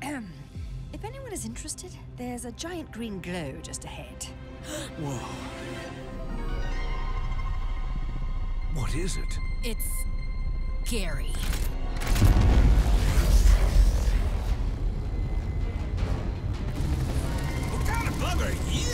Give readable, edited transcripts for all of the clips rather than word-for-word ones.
If anyone is interested, there's a giant green glow just ahead. Whoa. What is it? It's... Gary. What kind of bug are you?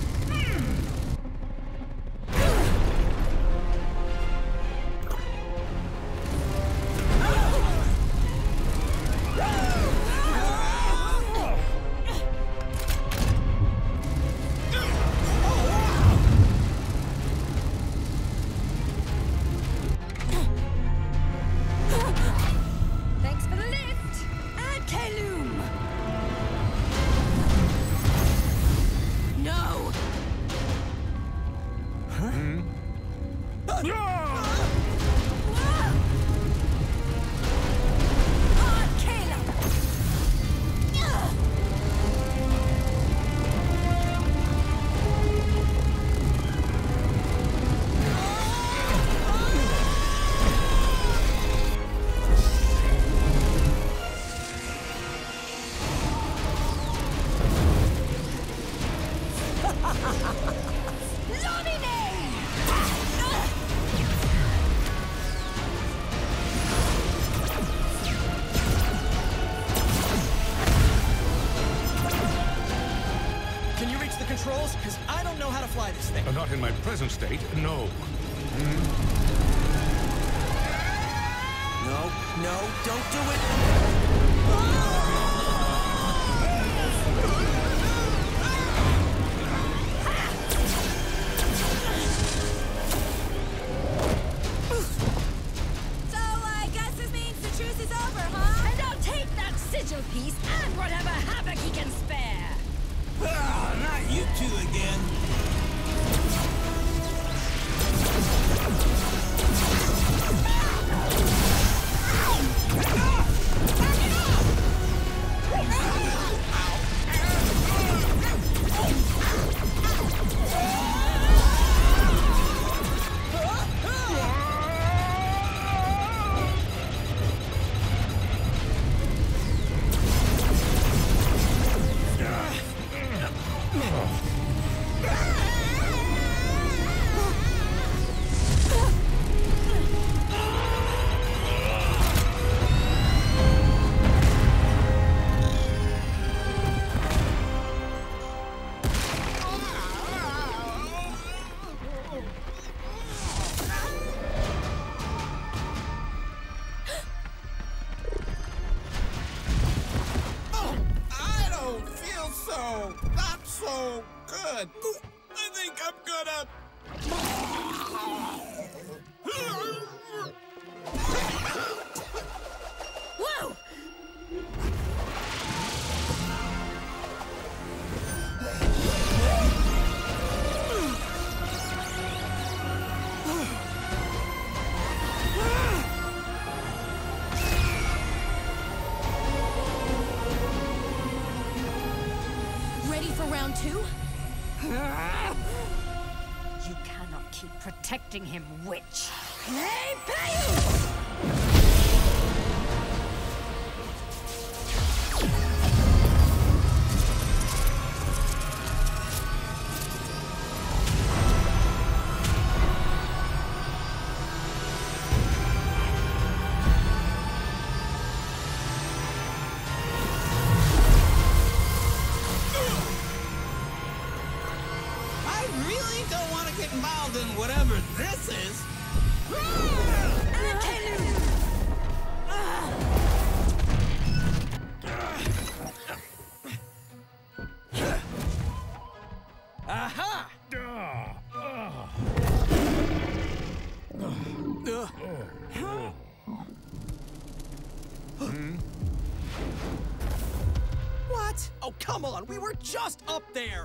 Thanks for the lift! Akelum! No! Can you reach the controls? Because I don't know how to fly this thing. Not in my present state, no. No, no, don't do it! So, I guess this means the truce is over, huh? And I'll take that sigil piece and whatever havoc he can spare! Ah, not you two again. Not so good. I think I'm gonna... Whoa! Ready for round two? You cannot keep protecting him, witch! Hey, Payu! I really don't want to get involved in whatever this is. Aha! What? Oh, come on! We were just up there!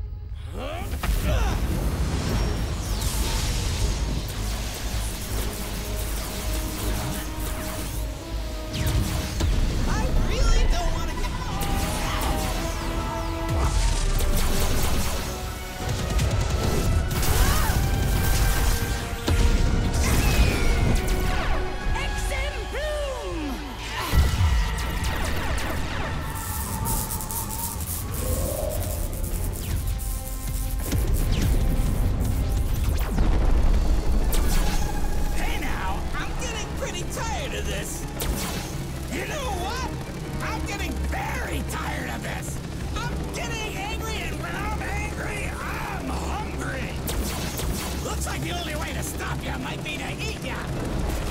I really don't want to get... this. You know what? I'm getting very tired of this. I'm getting angry, and when I'm angry, I'm hungry. Looks like the only way to stop you might be to eat ya.